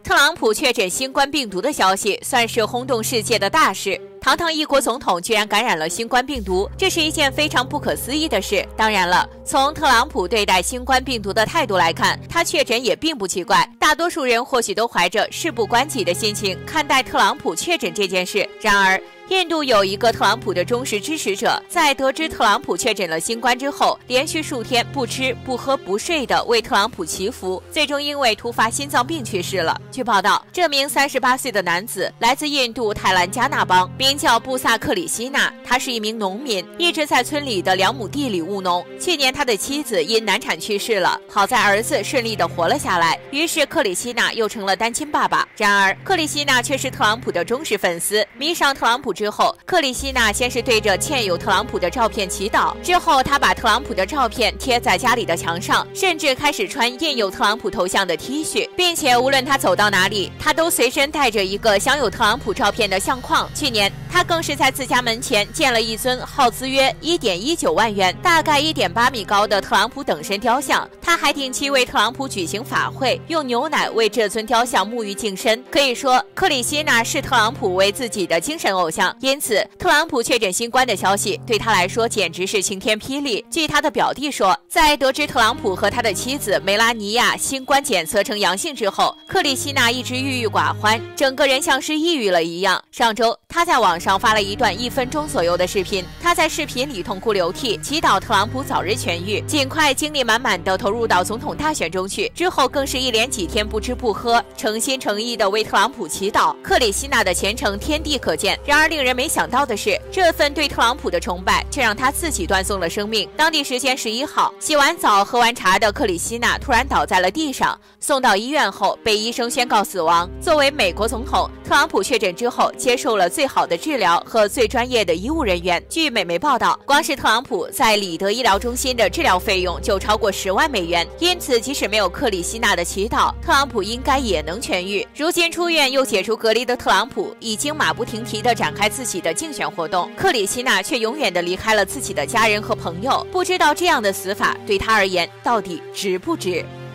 特朗普确诊新冠病毒的消息算是轰动世界的大事。堂堂一国总统居然感染了新冠病毒，这是一件非常不可思议的事。当然了，从特朗普对待新冠病毒的态度来看，他确诊也并不奇怪。大多数人或许都怀着事不关己的心情看待特朗普确诊这件事。然而，印度有一个特朗普的忠实支持者，在得知特朗普确诊了新冠之后，连续数天不吃不喝不睡的为特朗普祈福，最终因为突发心脏病去世了。据报道，这名38岁的男子来自印度泰兰加纳邦，名叫布萨克里希纳，他是一名农民，一直在村里的2亩地里务农。去年他的妻子因难产去世了，好在儿子顺利的活了下来，于是克里希纳又成了单亲爸爸。然而，克里希纳却是特朗普的忠实粉丝，迷上特朗普之后，克里希纳先是对着嵌有特朗普的照片祈祷，之后他把特朗普的照片贴在家里的墙上，甚至开始穿印有特朗普头像的 T 恤，并且无论他走到哪里，他都随身带着一个镶有特朗普照片的相框。去年，他更是在自家门前建了一尊耗资约1.19万元、大概1.8米高的特朗普等身雕像。他还定期为特朗普举行法会，用牛奶为这尊雕像沐浴净身。可以说，克里希纳视特朗普为自己的精神偶像。因此，特朗普确诊新冠的消息对他来说简直是晴天霹雳。据他的表弟说，在得知特朗普和他的妻子梅拉尼亚新冠检测呈阳性之后，克里希纳一直郁郁寡欢，整个人像是抑郁了一样。上周，他在网上发了一段1分钟左右的视频，他在视频里痛哭流涕，祈祷特朗普早日痊愈，尽快精力满满的投入到总统大选中去。之后更是一连几天不吃不喝，诚心诚意的为特朗普祈祷。克里希纳的虔诚天地可见。然而令人没想到的是，这份对特朗普的崇拜却让他自己断送了生命。当地时间11号，洗完澡喝完茶的克里希纳突然倒在了地上，送到医院后被医生宣告死亡。作为美国总统，特朗普确诊之后接受了最好的治疗和最专业的医务人员。据美媒报道，光是特朗普在里德医疗中心的治疗费用就超过10万美元。因此，即使没有克里希纳的祈祷，特朗普应该也能痊愈。如今出院又解除隔离的特朗普，已经马不停蹄地展开自己的竞选活动，克里希纳却永远地离开了自己的家人和朋友。不知道这样的死法对他而言到底值不值？